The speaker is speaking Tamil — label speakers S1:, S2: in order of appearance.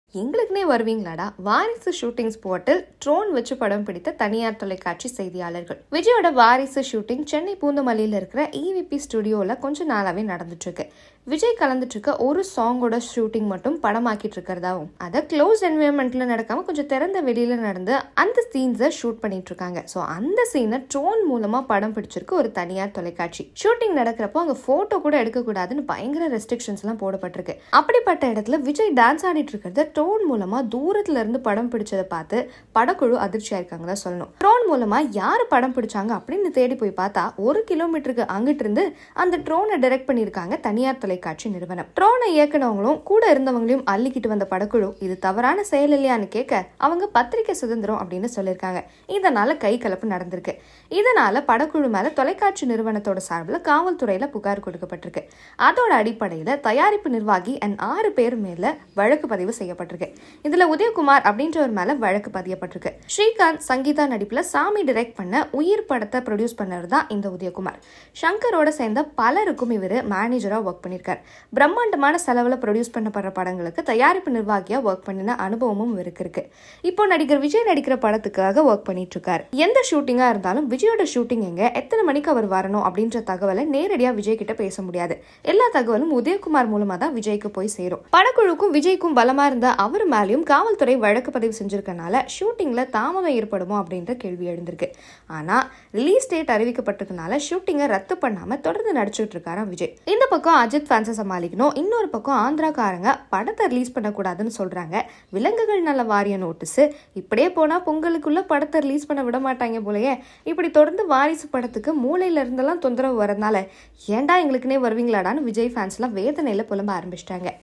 S1: எங்களுக்குனே வருவீங்களாடா? வாரிசு ஷூட்டிங் ஸ்பாட்டில் ட்ரோன் வச்சு படம் பிடித்த தனியார் தொலைக்காட்சி செய்தியாளர்கள். விஜயோட வாரிசு ஷூட்டிங் சென்னை பூந்தமல்லியில் இருக்கிற EVP ஸ்டுடியோல கொஞ்ச நாளாவே நடந்துட்டு இருக்கு. விஜய் கலந்துட்டு இருக்க ஒரு சாங்கோட ஷூட்டிங் மட்டும் படமாக்கிட்டு இருக்கிறதாவும், அதை க்ளோஸ் என்வயர்மெண்ட்ல நடக்காம கொஞ்சம் திறந்த வெளியில நடந்து அந்த சீன்ஸை ஷூட் பண்ணிட்டு இருக்காங்க. ஸோ அந்த சீனை ட்ரோன் மூலமா படம் பிடிச்சிருக்கு ஒரு தனியார் தொலைக்காட்சி. ஷூட்டிங் நடக்கிறப்போ அங்க போட்டோ கூட எடுக்கக்கூடாதுன்னு பயங்கர ரெஸ்ட்ரிக்ஷன்ஸ் எல்லாம் போடப்பட்டிருக்கு. அப்படிப்பட்ட இடத்துல விஜய் டான்ஸ் ஆடிட்டு இருக்கிறத ட்ரோன் மூலமா தூரத்துல இருந்து படம் பிடிச்சதை பார்த்து படக்குழு அதிர்ச்சியா இருக்காங்க தான் சொல்லணும். ட்ரோன் மூலமா யாரு படம் பிடிச்சாங்க அப்படின்னு தேடி போய் பார்த்தா 1 கிலோமீட்டருக்கு அங்கிட்டு இருந்து அந்த ட்ரோனை டைரக்ட் பண்ணிருக்காங்க தனியார் தொலைக்காட்சி நிறுவனம். ட்ரோனை இயக்குனவங்களும் கூட இருந்தவங்களையும் அள்ளிக்கிட்டு வந்த படக்குழு இது தவறான செயல் இல்லையான்னு கேட்க அவங்க பத்திரிகை சுதந்திரம் அப்படின்னு சொல்லியிருக்காங்க. இதனால கை கலப்பு நடந்திருக்கு. இதனால படக்குழு மேல தொலைக்காட்சி நிறுவனத்தோட சார்பில் காவல்துறையில புகார் கொடுக்கப்பட்டிருக்கு. அதோட அடிப்படையில தயாரிப்பு நிர்வாகி 6 பேர் மேல வழக்கு பதிவு செய்யப்பட்டிருக்கு. இதுல உதயகுமார் அப்படின்றவர் மேல வழக்கு பதியப்பட்டிருக்கு. ஸ்ரீகாந்த் சங்கீதா நடிப்புல சாமி டைரக்ட் பண்ண உயிர் படத்தை ப்ரொடியூஸ் பண்ணவர் தான் இந்த உதயகுமார். சங்கரோட சேர்ந்த பலருக்கும் இவரு மேனேஜரா ஒர்க் பண்ணிருக்கார். பிரம்மாண்டமான செலவுல ப்ரொடியூஸ் பண்ணப்படுற படங்களுக்கு தயாரிப்பு நிர்வாகியா ஒர்க் பண்ணின அனுபவமும் இவருக்கு இருக்கு. இப்போ நடிகர் விஜய் நடிக்கிற படத்துக்காக ஒர்க் பண்ணிட்டு இருக்காரு. எந்த ஷூட்டிங்கா இருந்தாலும் விஜயோட ஷூட்டிங் எங்க, எத்தனை மணிக்கு அவர் வரணும் அப்படின்ற தகவலை நேரடியா விஜய் கிட்ட பேச முடியாது. எல்லா தகவலும் உதயகுமார் மூலமா தான் விஜய்க்கு போய் சேரும். படக்குழுக்கும் விஜய்க்கும் பலமா இருந்த அவர் மேலேயும் காவல்துறை வழக்கு பதிவு செஞ்சிருக்கனால ஷூட்டிங்ல தாமதம் ஏற்படுமோ அப்படின்ற கேள்வி எழுந்திருக்கு. ஆனா ரிலீஸ் டேட் அறிவிக்கப்பட்டிருக்கனால ஷூட்டிங்கை ரத்து பண்ணாம தொடர்ந்து நடிச்சுட்டு இருக்காராம் விஜய். இந்த பக்கம் அஜித் ஃபேன்ஸை சமாளிக்கணும், இன்னொரு பக்கம் ஆந்திராக்காரங்க படத்தை ரிலீஸ் பண்ணக்கூடாதுன்னு சொல்றாங்க. விலங்குகள் நல்ல வாரிய நோட்டீஸ். இப்படியே போனா பொங்கலுக்குள்ள படத்தை ரிலீஸ் பண்ண விட மாட்டாங்க போலயே. இப்படி தொடர்ந்து வாரிசு படத்துக்கு மூளையில இருந்தெல்லாம் தொந்தரவு வரதுனால ஏன்டா எங்களுக்குனே வருவீங்களாடான்னு விஜய் ஃபேன்ஸ் எல்லாம் வேதனையில புலம்ப ஆரம்பிச்சிட்டாங்க.